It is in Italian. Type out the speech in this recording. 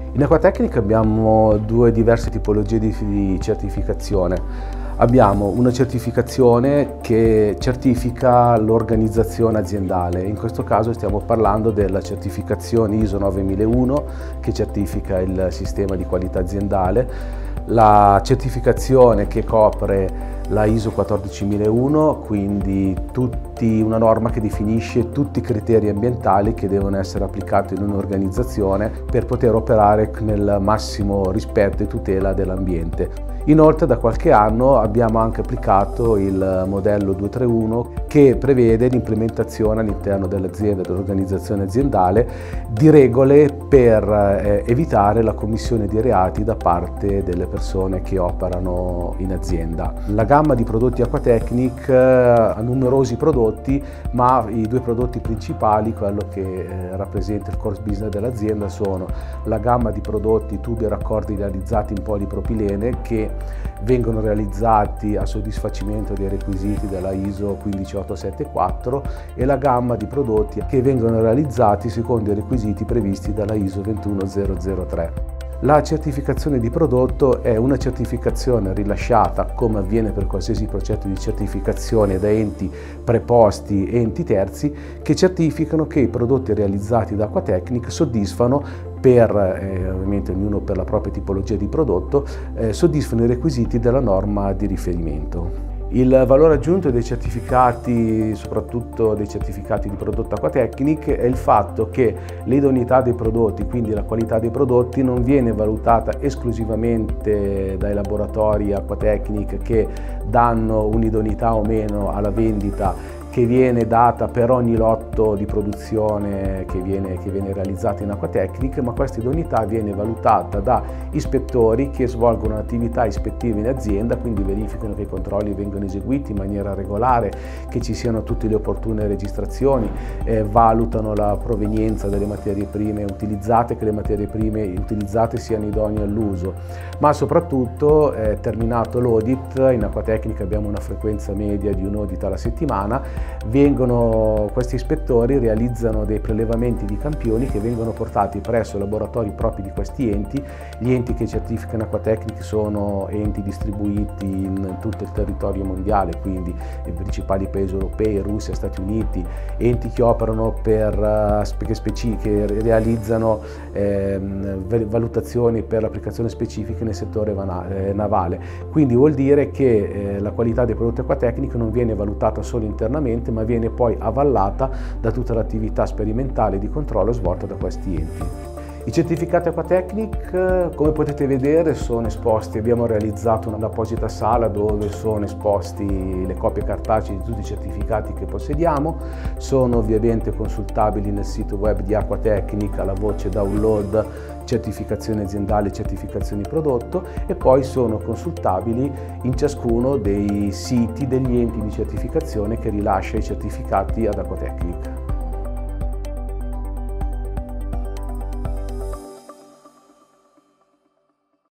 In Aquatecnica abbiamo due diverse tipologie di certificazione. Abbiamo una certificazione che certifica l'organizzazione aziendale. In questo caso stiamo parlando della certificazione ISO 9001 che certifica il sistema di qualità aziendale, la certificazione che copre la ISO 14001, quindi una norma che definisce tutti i criteri ambientali che devono essere applicati in un'organizzazione per poter operare nel massimo rispetto e tutela dell'ambiente. Inoltre da qualche anno abbiamo anche applicato il modello 231 che prevede l'implementazione all'interno dell'azienda, dell'organizzazione aziendale, di regole per evitare la commissione di reati da parte delle persone che operano in azienda. La gamma di prodotti Aquatecnic ha numerosi prodotti, ma i due prodotti principali, quello che rappresenta il core business dell'azienda, sono la gamma di prodotti tubi e raccordi realizzati in polipropilene che vengono realizzati a soddisfacimento dei requisiti della ISO 15874 e la gamma di prodotti che vengono realizzati secondo i requisiti previsti dalla ISO 21003. La certificazione di prodotto è una certificazione rilasciata, come avviene per qualsiasi progetto di certificazione, da enti preposti e enti terzi che certificano che i prodotti realizzati da Aquatecnic soddisfano ovviamente ognuno per la propria tipologia di prodotto, soddisfano i requisiti della norma di riferimento. Il valore aggiunto dei certificati, soprattutto dei certificati di prodotto Aquatecnic, è il fatto che l'idoneità dei prodotti, quindi la qualità dei prodotti, non viene valutata esclusivamente dai laboratori Aquatecnic che danno un'idoneità o meno alla vendita, che viene data per ogni lotto di produzione che viene realizzato in Aquatecnic, ma questa idoneità viene valutata da ispettori che svolgono attività ispettive in azienda, quindi verificano che i controlli vengano eseguiti in maniera regolare, che ci siano tutte le opportune registrazioni, valutano la provenienza delle materie prime utilizzate, che le materie prime utilizzate siano idonee all'uso, ma soprattutto terminato l'audit, in Aquatecnic abbiamo una frequenza media di un audit alla settimana, questi ispettori realizzano dei prelevamenti di campioni che vengono portati presso i laboratori propri di questi enti. Gli enti che certificano Aquatecnic sono enti distribuiti in tutto il territorio mondiale, quindi i principali paesi europei, Russia, Stati Uniti, enti che operano che realizzano valutazioni per l'applicazione specifica nel settore navale. Quindi vuol dire che la qualità dei prodotti Aquatecnic non viene valutata solo internamente, ma viene poi avvallata da tutta l'attività sperimentale di controllo svolta da questi enti. I certificati Aquatecnic, come potete vedere, sono esposti. Abbiamo realizzato un'apposita sala dove sono esposti le copie cartacee di tutti i certificati che possediamo. Sono ovviamente consultabili nel sito web di Aquatecnic alla voce download, certificazione aziendale, certificazioni prodotto, e poi sono consultabili in ciascuno dei siti degli enti di certificazione che rilascia i certificati ad Aquatecnic.